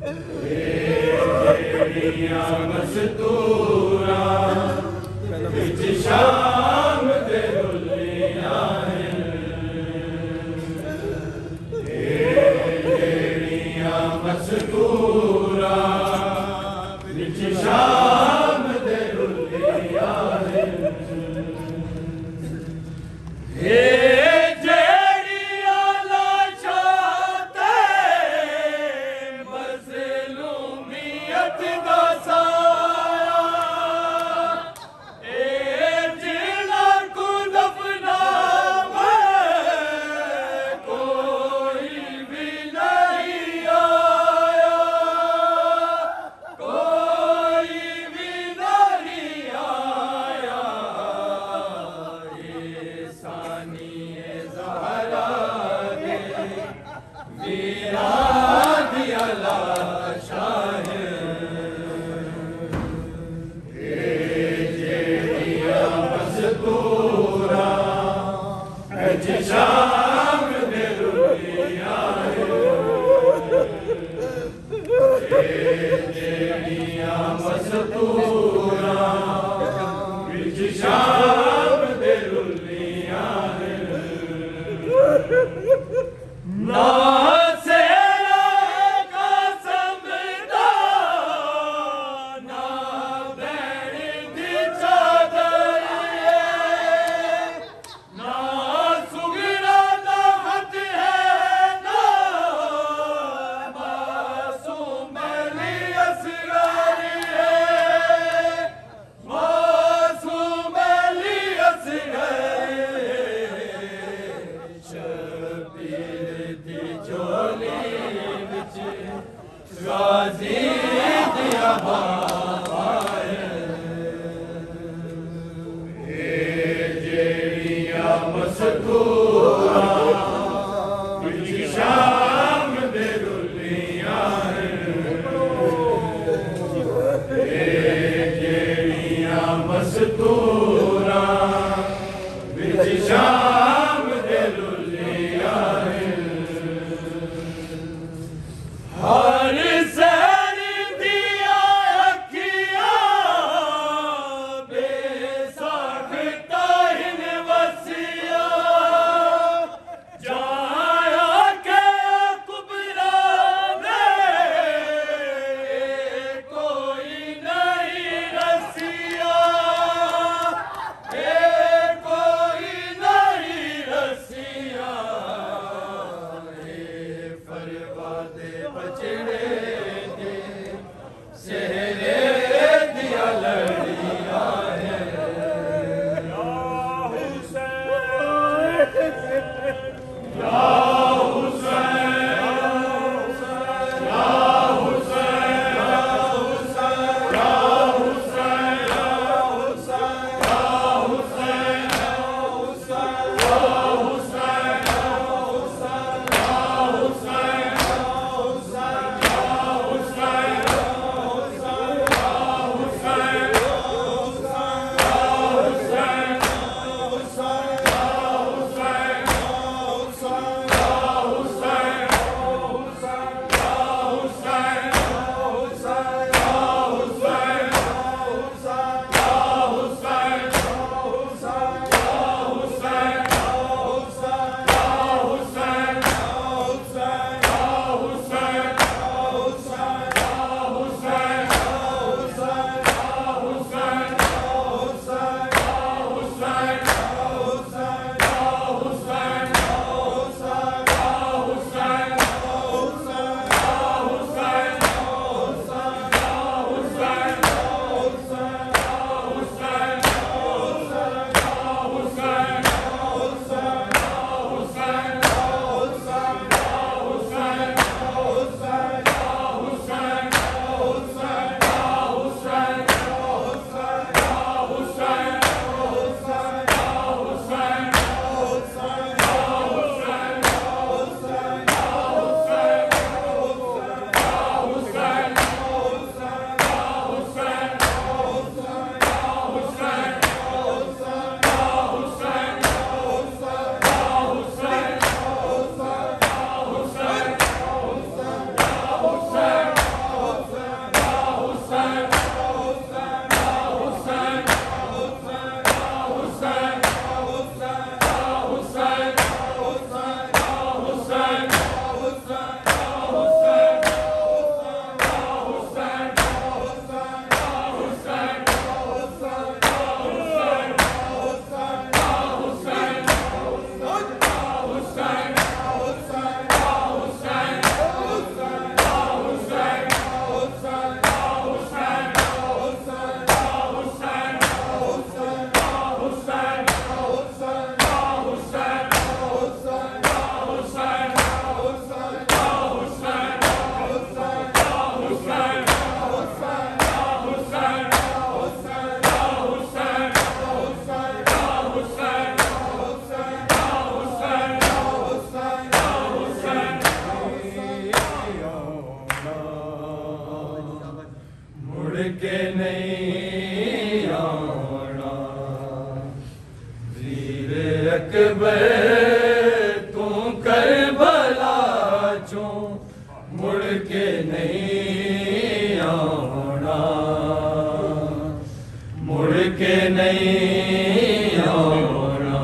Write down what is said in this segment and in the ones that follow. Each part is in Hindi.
बेसाख ताहिन वसिया मुड़ के नहीं आना। वीर अकबर तू करबला चो मुड़ के नहीं आना। मुड़ के नहीं आना।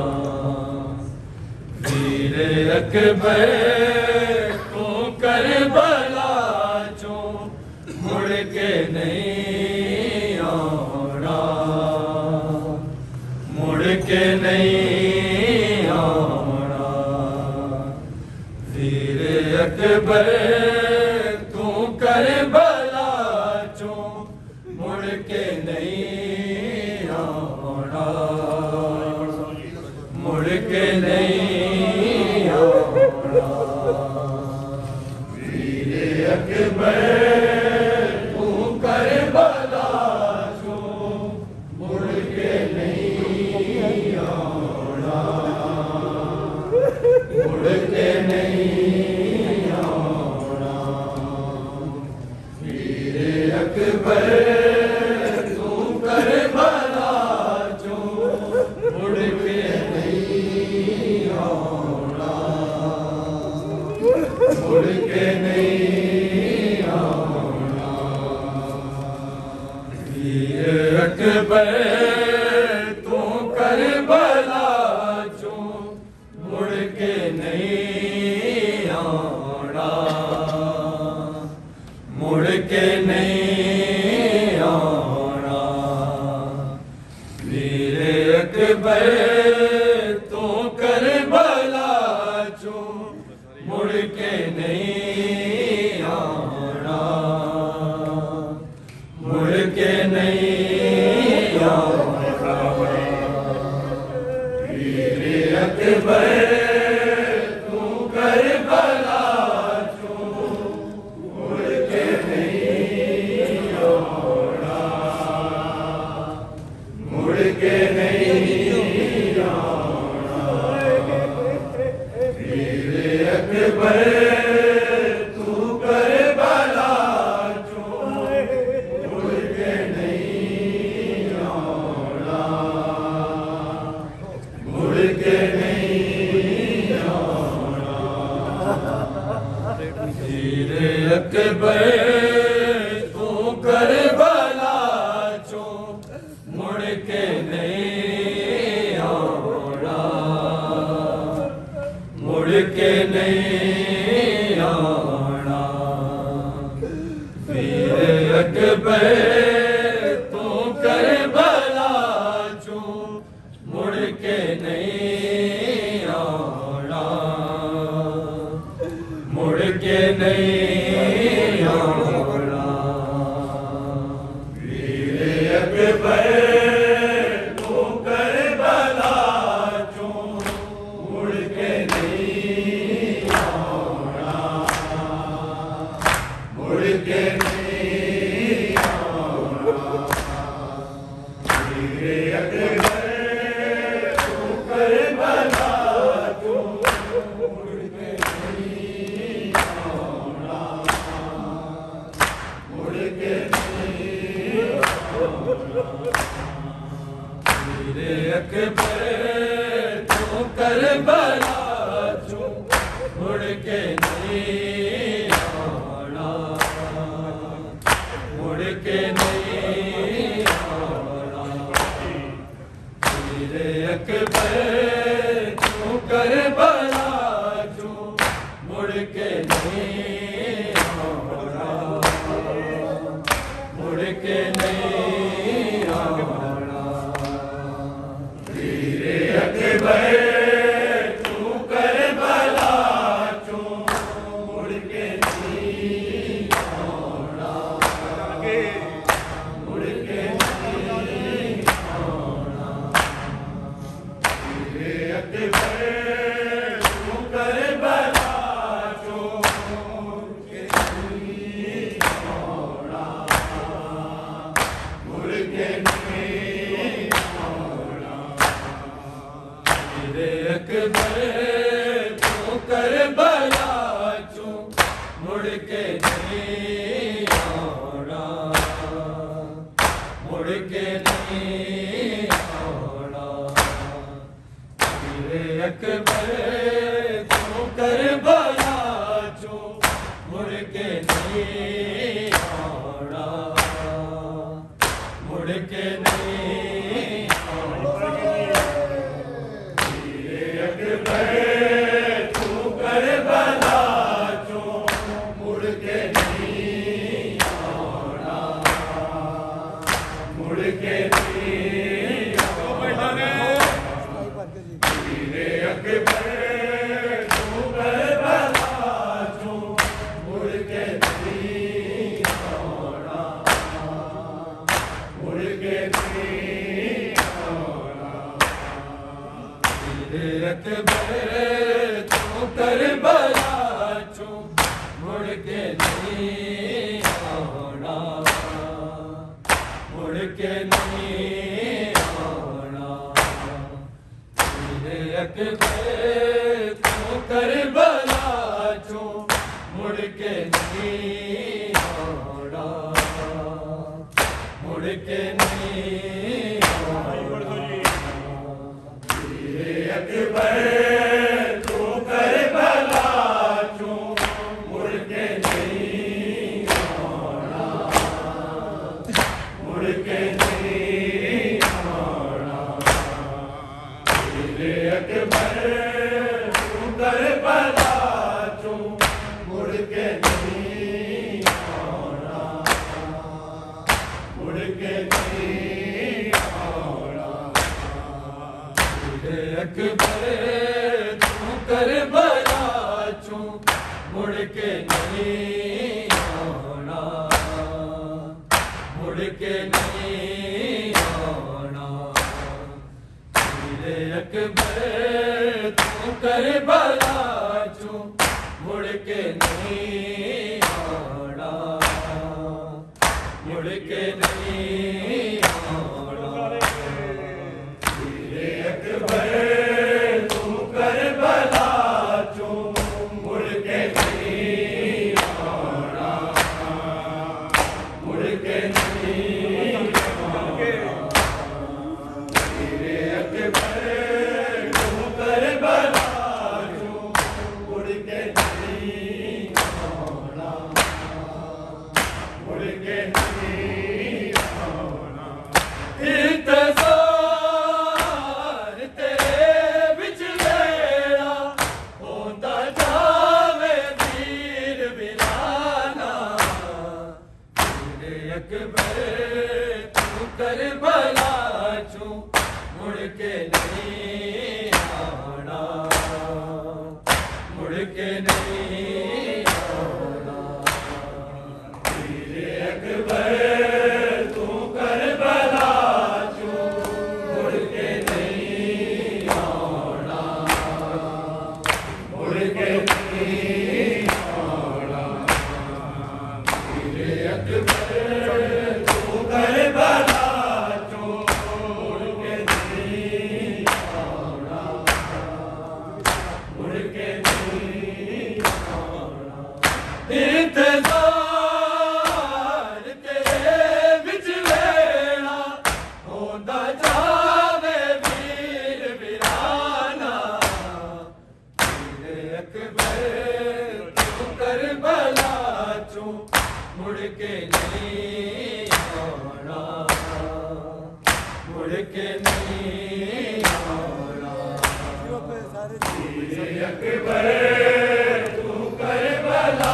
वीर अकबर तू करबला चो मुड़ के नहीं आना। मुड़ के नहीं आना। वीर अकबर तू करबला चो मुड़ के नहीं आना। मुड़ के नहीं आना। वीर अकबर तू करबला चो मुड़ के नहीं आना। मुड़ के नहीं आना। वीर अकबर तू करबला चो मुड़ के नहीं आना। मुड़ के नहीं आना। वीर अकबर तू करबला चो मुड़ के नहीं आना। मुड़ के नहीं आना। वीर अकबर तू करबला चो मुड़ के नहीं आना। मुड़ के नहीं आना। वीर अकबर तू करबला चो मुड़ के नहीं आना। मुड़ के नहीं आना। वीर अकबर तू करबला चो मुड़ के नहीं आना। मुड़ के नहीं आना। वीर अकबर तू करबला चो मुड़ के नहीं आना। मुड़ के नहीं आना। वीर अकबर तू करबला चो मुड़ के नहीं आना। मुड़ के नहीं आना। वीर अकबर तू करबला चो मुड़ के नहीं आना। मुड़ के नहीं आना। वीर अकबर तू करबला चो मुड़ के नहीं आना। मुड़ के नहीं आना। वीर अकबर तू करबला चो मुड़ के नहीं आना। मुड़ के नहीं आना। वीर अकबर तू करबला चो मुड़ के नहीं आना। मुड़ के नहीं आना। वीर अकबर तू करबला चो मुड़ के नहीं आना। मुड़ के नहीं आना। वीर अकबर तू करबला चो मुड़ के नहीं आना। मुड़ के नहीं वीरे अकबर तू करबला चो मुड़ के नहीं आना मुड़ के नहीं आना वीरे अकबर अकबर तू करबला चो मुड़ के नहीं आना मुड़ के नहीं आना वीरे अकबर तू करबला चो मुड़ के नहीं आना मुड़ के नहीं अकबर तू करबला चो मुड़ के नहीं आना मुड़ के नहीं आना वीरे अकबर तू करबला चो मुड़ के नहीं आना मुड़ के नहीं आना वीरे अकबर तू करबला चो मुड़ के नहीं आना मुड़ के नहीं आना वीरे अकबर तू करबला चो मुड़ के नहीं आना मुड़ के नहीं आना वीरे अकबर करबला चो मुड़ के नहीं आना मुड़ के नहीं आना वीरे अकबर तू करबला चो मुड़ के नहीं आना मुड़ के नहीं आना वीरे अकबर तू करबला इंतजार तेरे विच वेला होंदा जावे वीर वीराना वीरे अकबर तू करबला चो मुड़ के नहीं आना मुड़ के नहीं आना वीरे अकबर तू करबला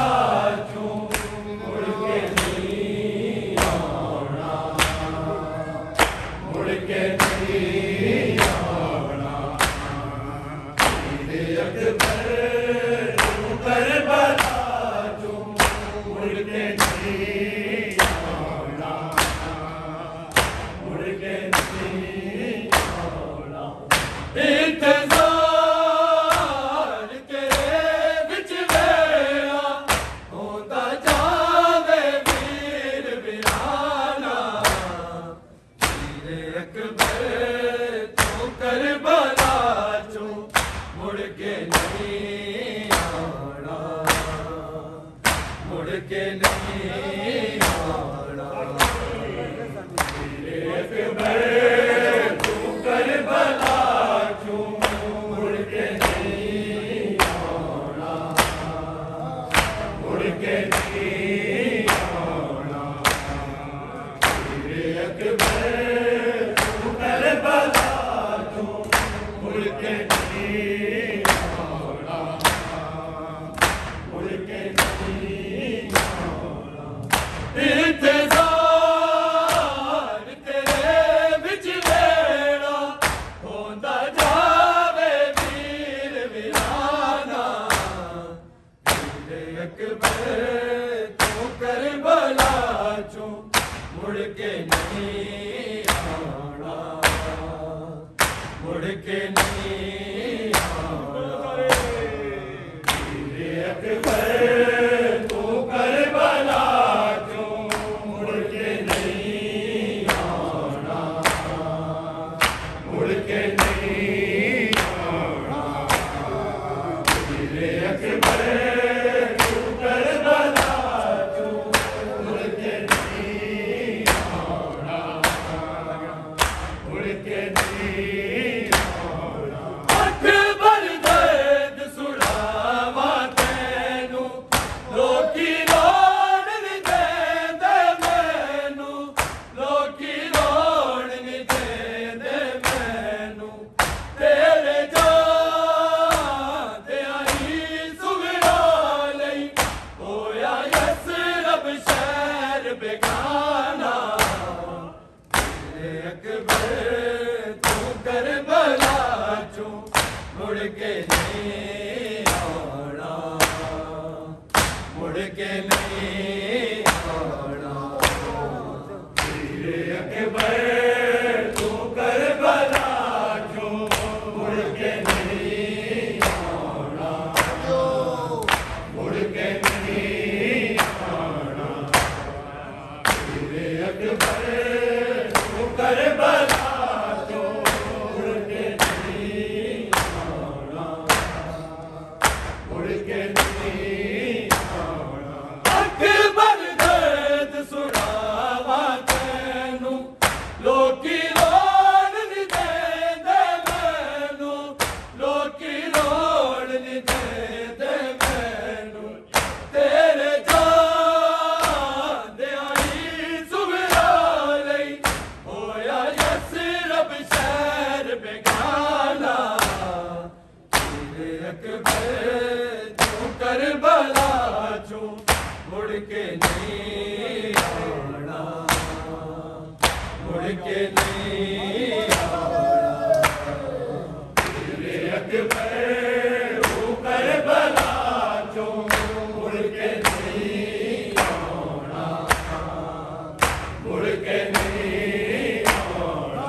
मुड़ के नहीं के नहीं आना, मुड़ के नहीं आना। वीर अकबर तू करबला क्यों मुड़ के नहीं आना, मुड़ के नहीं आना। वीर अकबर तू करबला क्यों मुड़ के नहीं आना, मुड़ के नहीं आना। अकबर दर्द सुनावा तैनू, लोकी रोण नी देंदे मैनू, लोकी रोण नी देंदे मैनू। तेरे जांदे आई सुगड़ा लई, होया यसरब शहर बेगाना। वीर अकबर तू करबला चों मुड़ के नहीं आना, मुड़ के नहीं आना। वीर अकबर तू करबला चों मुड़ के नहीं आना, मुड़ के नहीं आना। वीर अकबर तू करबला चों मुड़ के नहीं आना, मुड़ के नहीं आना। अकबर दर्द सुनावा तैनू, लोकी रोण नी देंदे मैनू, लोकी रोण नी देंदे मैनू। तेरे जांदे आई सुगड़ा लई, होया यसरब शहर बेगाना। वीर अकबर तू करबला चों मुड़ के नहीं आना, मुड़ के नहीं आना। वीर अकबर तू करबला चों मुड़ के नहीं आना, मुड़ के नहीं आना।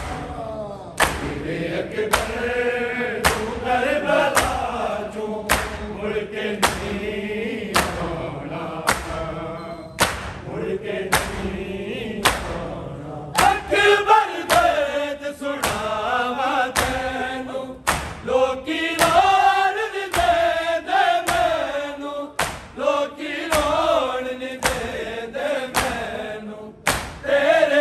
वीर अकबर तू करबला चों मुड़ के नहीं आना, मुड़ के नहीं आना। अकबर दर्द सुनावा तैनू, लोकी रोण नी देंदे मैनू, लोकी रोण नी देंदे मैनू। तेरे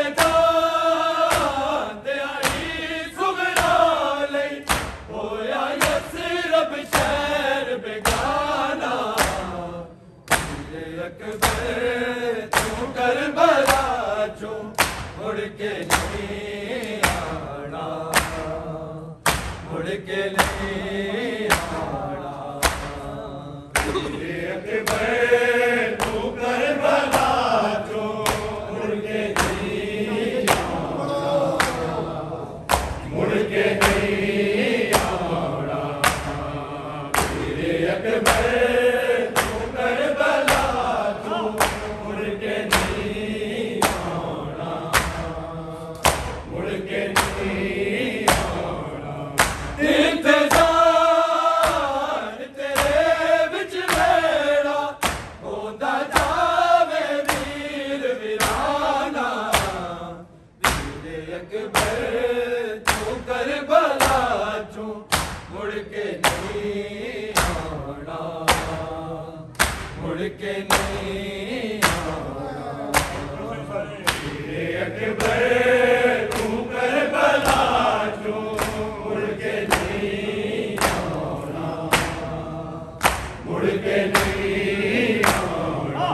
जांदे आई सुगड़ा लई, होया यसरब शहर बेगाना। वीर अकबर तू करबला चों मुड़ के नहीं आना, मुड़ के नहीं आना। वीर अकबर तू करबला चों मुड़ के नहीं आना, मुड़ के नहीं आना। वीर अकबर तू करबला चों मुड़ के नहीं आना, मुड़ के नहीं आना। इंतजार तेरे विच मेरा होंदा जावे वीर वीराना। वीर अकबर तू करबला चों मुड़ के नहीं आना, मुड़ के नहीं आना। वीर अकबर तू करबला चों मुड़ के नहीं आना, मुड़ के नहीं आना।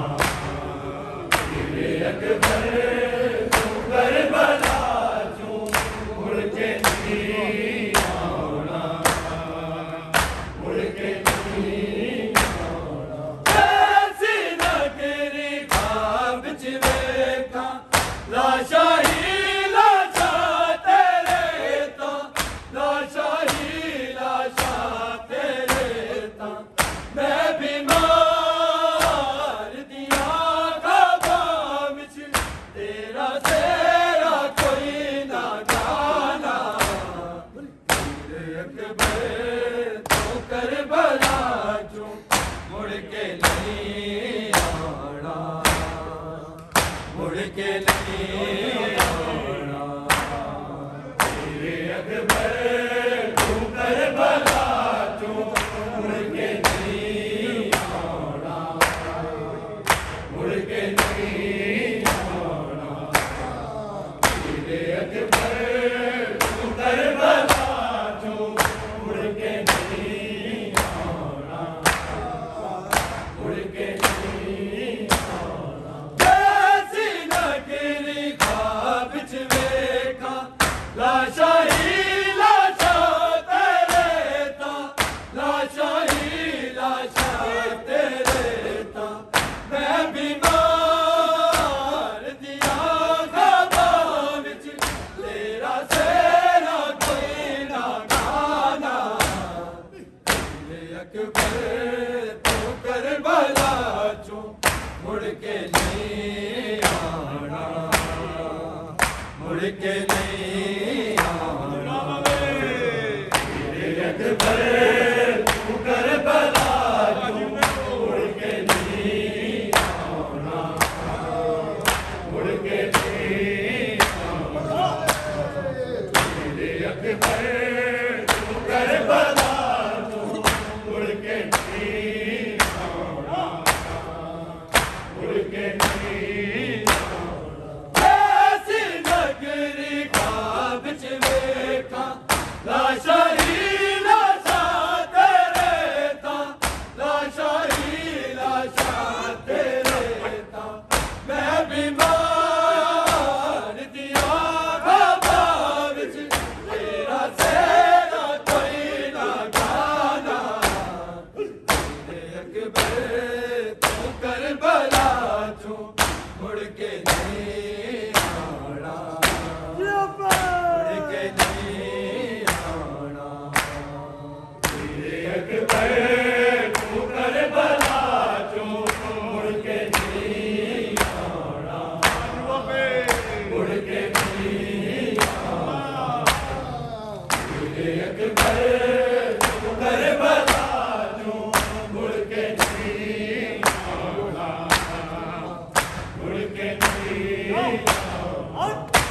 वीर अकबर तू करबला चों मुड़ के नहीं आना, मुड़ के नहीं आना। ऐसी नगरी ख्वाब च वेखा, लाशा ही लाशा तेरे ता, लाशा ही लाशा तेरे ता। मैं बीमार दिया ख्वाबां विच मुड़ के नहीं आना। तेरे अकबर तू करबला चो मुड़ के नहीं आना, मुड़ के नहीं आना। तेरे अकबर तू करबला चो मुड़ के नहीं आना, मुड़ के नहीं आना। जैसी नगरी ख्वाब च वेखा लाशा ही लाशा तेरे ता, लाशा ही लाशा तेरे ता। मैं बीमार दिया ख्वाबां विच तेरा सेना कोई ना गाना। तेरे अकबर तू करबला चो मुड़ के नहीं आना, मुड़ के नहीं आना। तेरे अकबर तू करबला चो मुड़ के नहीं आना, मुड़ के नहीं आना। तेरे अकबर तू करबला चो मुड़ के नहीं आना, मुड़ के नहीं आना। ऐसी नगरी ख्वाब च वेखा लाशा ही लाशा तेरे ता, लाशा ही लाशा तेरे ता। मैं बीमार दिया ख्वाबां विच तेरा सेना कोई ना गाना। तेरे अकबर तू करबला चो मुड़ के नहीं आना, मुड़ के नहीं आना। तेरे अकबर तू करबला चो मुड़ के नहीं आना, मुड़ के नहीं आना। तेरे अकबर तू करबला चो मुड़ के नहीं आना, मुड़ के नहीं आना।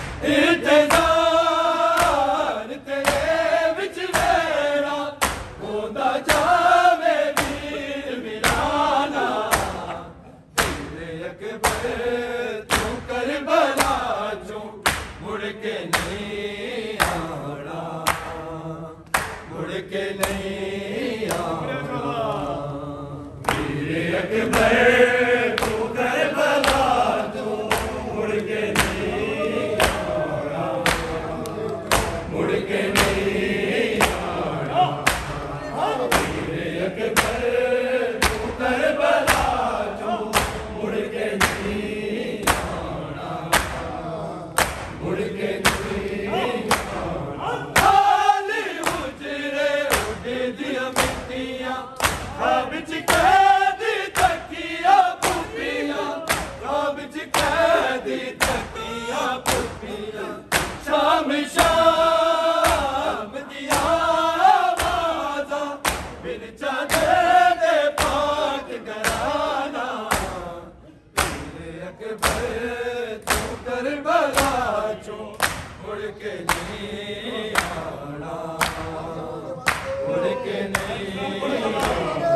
इंतज़ार तेरे विच मेरा होंदा जावे वीर मिलाना। तेरे अकबर तू करबला चो मुड़ के नहीं आना, मुड़ के नहीं आना। तेरे अकबर तू करबला चो मुड़ के नहीं आना, मुड़ के नहीं आना। तेरे अकबर तू करबला चो मुड़ के नहीं आना, मुड़ के नहीं आना। खाली हुजरे उड़ दिया मिट्टियां ख्वाब च कैदी तकिया पुपिया, ख्वाब च कैदी तकिया पुपिया। शाम शाम दिया आवाज़ां बिन चादर दे पाक घराना। तेरे अकबर तू करबला चो मुड़ के नहीं आना, मुड़ के नहीं आना।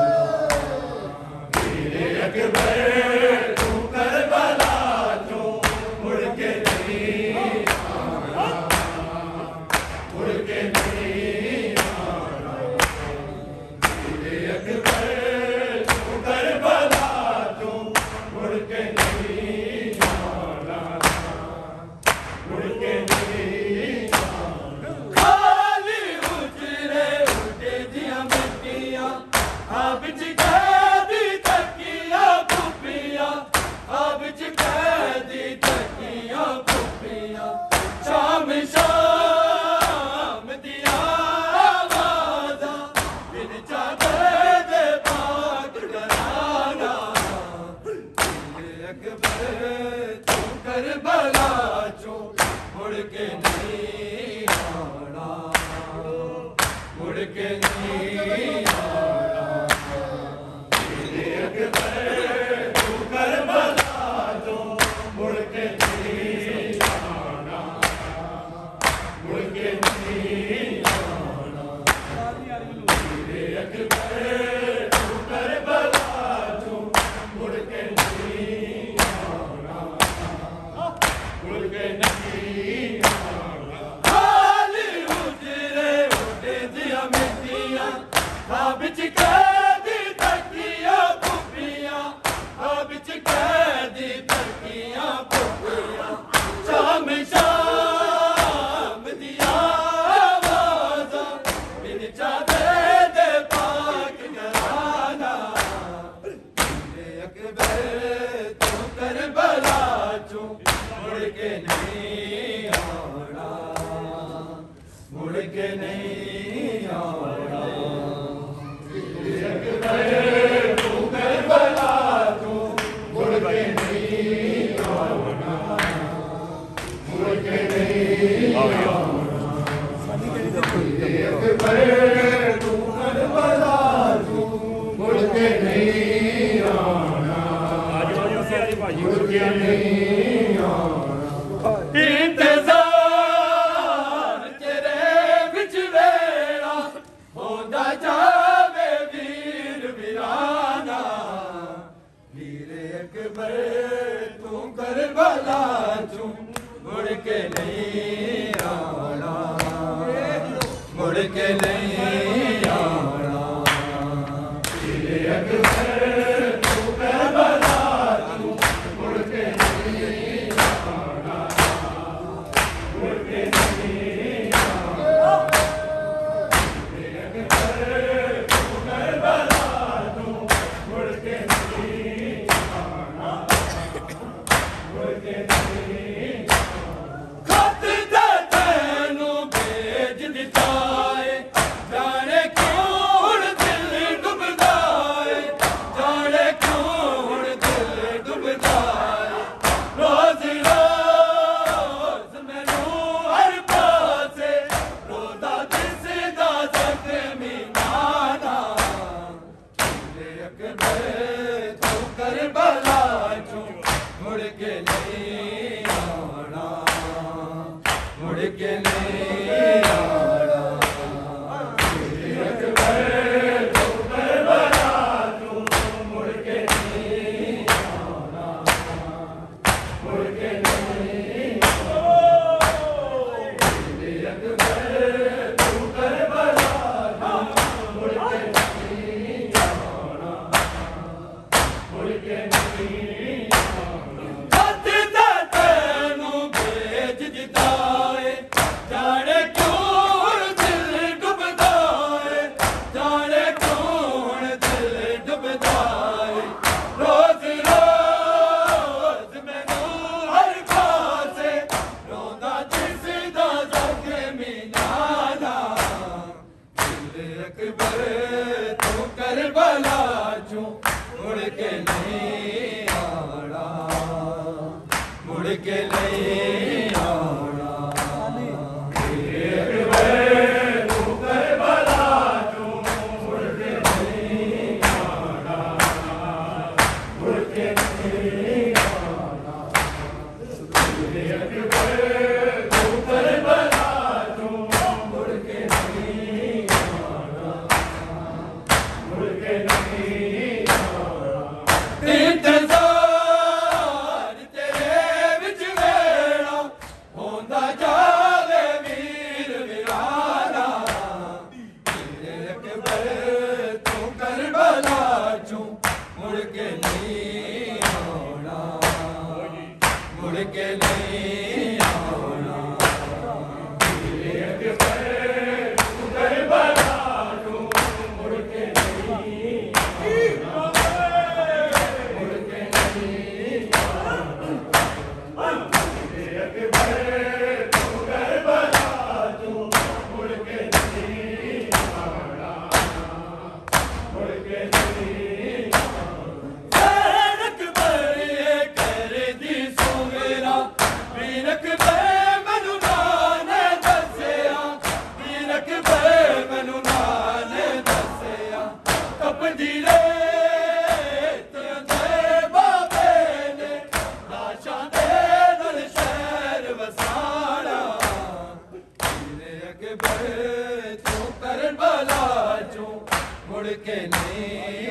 तेरे अकबर तू करबला चो मुड़ के नहीं आना, मुड़ के नहीं आना। तेरे अकबर तू करबला चो मुड़ के नहीं आना, मुड़ के नहीं आना। खाली हुजरे उड़ दिया मिट्टियां ख्वाब च कैदी तकिया पुपिया, ख्वाब च कैदी तकिया पुपिया। शाम शाम दिया आवाज़ां बिन चादर दे पाक घराना। तेरे अकबर तू करबला चो मुड़ के नहीं आना, मुड़ के नहीं आना। तेरे अकबर तू करबला चो मुड़ के मुड़ के नहीं आना। हाली उजरे उड़े दिया मिट्टियां, बिच कैदी तकिया पुपियां, बिच कैदी तकिया पुपियां। शाम शाम दिया आवाज़ां, बिन चादर दे पाक घराना। अकबर तू करबला चूं मुड़ के नहीं आना, मुड़ के नहीं आना। अकबर तू करबला चूं मुड़ के नहीं आना, मुड़ के नहीं आना। अकबर तू करबला चूं मुड़ के नहीं आना, इंतजार तेरे बिच वेला होंदा जावे वीर वीराना। वीर अकबर तू करबला चूं मुड़ के नहीं आना, मुड़ के नहीं आना। वीर अकबर तू करबला चूं मुड़ के नहीं आना, मुड़ के नहीं आना। वीर अकबर तू करबला चूं मुड़ के नहीं आना, मुड़ के नहीं आना। खत दे तैनू भेज दिता है, जाने क्यों हुण दिल डुबदा है, जाने क्यों हुण दिल डुबदा है। रोज़ रोज़ मैनू हर पासे रोदा दिसदा ज़ख्मी नाना। वीर अकबर तू करबला चूं मुड़ के नहीं आना, मुड़ के नहीं आना। वीर अकबर तू करबला चूं मुड़ के नहीं आना, मुड़ के नहीं आना। वीर अकबर तू करबला चूं मुड़ के नहीं आना, मुड़ के नहीं आना। खत दे तैनू भेज दिता है, जाने क्यों हुण दिल डुबदा है, जाने क्यों हुण दिल डुबदा है। रोज़ रोज़ मैनू हर पासे रोंदा दिसदा ज़ख्मी नाना। वीर अकबर तू करबला चूं मुड़ के नहीं आना, मुड़ के नहीं आना। वीर अकबर तू करबला चूं मुड़ के नहीं आना, मुड़ के नहीं आना। वीर अकबर तू करबला चूं मुड़ के नहीं आना, मुड़ के नहीं आना। इंतजार तेरे बिच वेला होंदा जावे वीर वीराना। वीर अकबर तू करबला चूं मुड़ के नहीं आना, मुड़ के नहीं आना। वीर अकबर तू करबला चूं मुड़ के नहीं आना, मुड़ के नहीं आना। वीर अकबर तू करबला चूं मुड़ के नहीं आना, मुड़ के नहीं आना। अकबर ये कर दी सोवेरा, वीर अकबर मैनू नाने दस्सिया, वीर अकबर मैनू नाने दस्सिया। तपदी रेत दे बाबे ने लाशां दे नाल शहर वसाना। वीर अकबर तू करबला चूं मुड़ के नहीं